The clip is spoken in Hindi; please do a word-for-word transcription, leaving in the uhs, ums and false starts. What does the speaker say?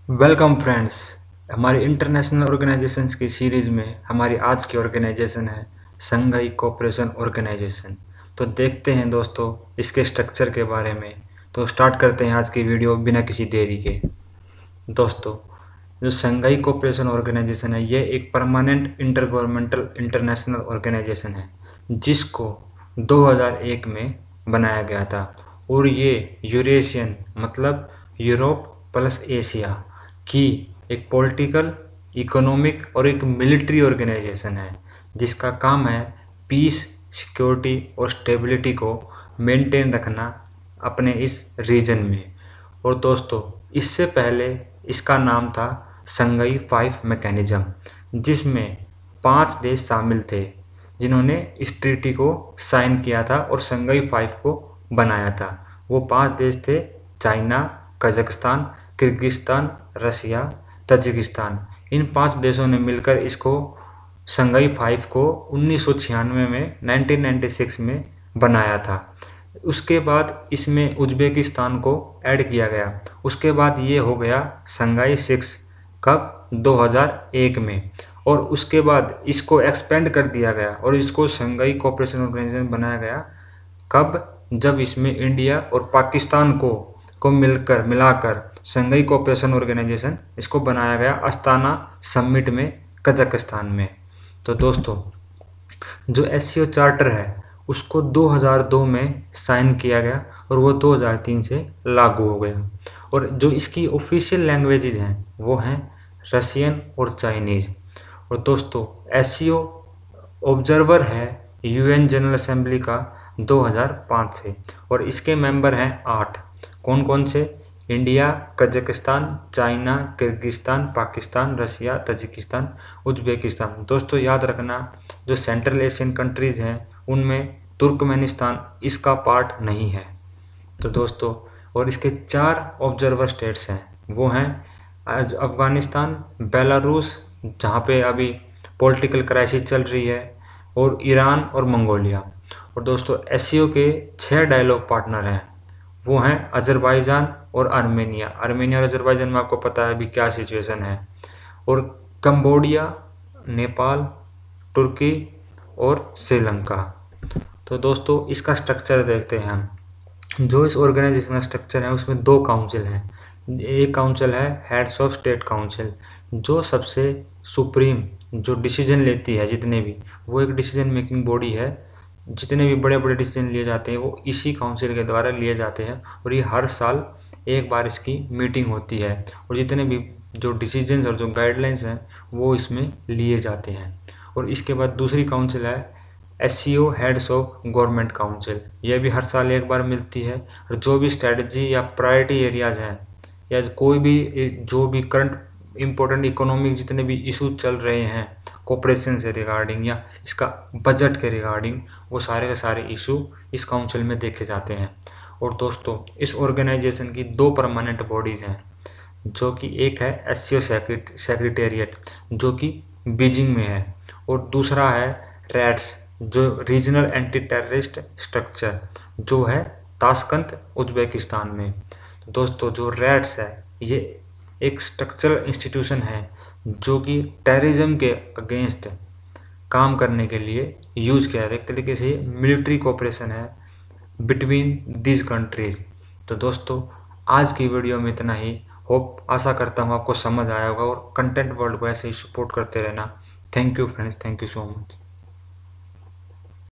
Welcome friends. हमारी इंटरनेशनल ऑर्गेनाइजेशंस की सीरीज़ में हमारी आज की ऑर्गेनाइजेशन है संघाई कोऑपरेशन ऑर्गेनाइजेशन। तो देखते हैं दोस्तों इसके स्ट्रक्चर के बारे में। तो स्टार्ट करते हैं आज की वीडियो बिना किसी देरी के। दोस्तों, जो संघाई कोऑपरेशन ऑर्गेनाइजेशन है ये एक permanent inter governmental international organisation है जिसको दो हज़ार एक में बनाया गया था। और ये यूरेशियन मतलब यूरोप प्लस एशिया की एक पॉलिटिकल, इकोनॉमिक और एक मिलिट्री ऑर्गेनाइजेशन है जिसका काम है पीस, सिक्योरिटी और स्टेबिलिटी को मेंटेन रखना अपने इस रीजन में। और दोस्तों, इससे पहले इसका नाम था संघाई फाइव मैकेनिज्म, जिसमें पांच देश शामिल थे जिन्होंने इस ट्रीटी को साइन किया था और संघाई फाइव को बनाया था। वो पांच देश थे China, Kazakhstan, Kyrgyzstan, Russia, Tajikistan. इन पांच देशों ने मिलकर इसको संघाई फाइव को उन्नीस सौ छियानवे में नाइनटीन नाइंटी सिक्स में बनाया था। उसके बाद इसमें उज्बेकिस्तान को ऐड किया गया। उसके बाद ये हो गया संघाई सिक्स कब दो हज़ार एक में। और उसके बाद इसको एक्सपेंड कर दिया गया और इसको संघाई कोऑपरेशन ऑर्गेनाइजेशन बनाया गया कब, जब इसमें इंडिया और पाकिस्तान को को मिलकर मिलाकर संघाई कोऑपरेशन ऑर्गेनाइजेशन इसको बनाया गया अस्ताना समिट में कजाकिस्तान में। तो दोस्तों, जो एससीओ चार्टर है उसको दो हज़ार दो में साइन किया गया और वो दो हज़ार तीन से लागू हो गया। और जो इसकी ऑफिशियल लैंग्वेजेज हैं वो हैं रशियन और चाइनीज़। और दोस्तों, एससीओ ऑब्जर्वर है यूएन जनरल असेंबली का दो हज़ार पाँच से और इसके मेंबर हैं आठ। कौन कौन से? India, Kazakhstan, China, Kyrgyzstan, Pakistan, Russia, Tajikistan, Uzbekistan. दोस्तों याद रखना, जो सेंट्रल एशियन कंट्रीज़ हैं उनमें तुर्कमेनिस्तान इसका पार्ट नहीं है। तो दोस्तों, और इसके चार ऑब्जर्वर स्टेट्स हैं, वो हैं अफगानिस्तान, बेलारूस जहाँ पे अभी पॉलिटिकल क्राइसिस चल रही है, और ईरान और मंगोलिया। और दोस्तों, एससीओ के छः डायलॉग पार्टनर हैं, वो हैं अजरबैजान और आर्मेनिया। आर्मेनिया और अजरबैजान में आपको पता है अभी क्या सिचुएशन है। और कंबोडिया, नेपाल, तुर्की और श्रीलंका। तो दोस्तों, इसका स्ट्रक्चर देखते हैं हम। जो इस ऑर्गेनाइजेशन का स्ट्रक्चर है उसमें दो काउंसिल हैं। एक काउंसिल है हेड्स ऑफ स्टेट काउंसिल, जो सबसे सुप्रीम जो डिसीजन लेती है, जितने भी, वो एक डिसीजन मेकिंग बॉडी है। जितने भी बड़े बड़े डिसीजन लिए जाते हैं वो इसी काउंसिल के द्वारा लिए जाते हैं और ये हर साल एक बार इसकी मीटिंग होती है और जितने भी जो डिसीजंस और जो गाइडलाइंस हैं वो इसमें लिए जाते हैं। और इसके बाद दूसरी काउंसिल है SCO heads of government council. यह भी हर साल एक बार मिलती है और जो भी स्ट्रेटजी या प्रायोरिटी एरियाज हैं या कोई भी जो भी करंट इम्पोर्टेंट इकोनॉमिक जितने भी इशू चल रहे हैं कोऑपरेशन से रिगार्डिंग या इसका बजट के रिगार्डिंग, वो सारे के सारे इशू इस काउंसिल में देखे जाते हैं। और दोस्तों, इस ऑर्गेनाइजेशन की दो परमानेंट बॉडीज़ हैं, जो कि एक है एससीओ सेक्रेटेरिएट जो कि बीजिंग में है, और दूसरा है रैट्स जो रीजनल एंटी टेररिस्ट स्ट्रक्चर जो है ताशकंद उज्बेकिस्तान में। तो दोस्तों, जो रैट्स है ये एक स्ट्रक्चरल इंस्टीट्यूशन है जो कि टेररिज्म के अगेंस्ट काम करने के लिए यूज़ किया जाता है। एक तरीके से मिलिट्री कोऑपरेशन है बिटवीन दीज कंट्रीज। तो दोस्तों, आज की वीडियो में इतना ही। होप आशा करता हूँ आपको समझ आया होगा और कंटेंट वर्ल्ड को ऐसे ही सपोर्ट करते रहना। Thank you friends, thank you so much.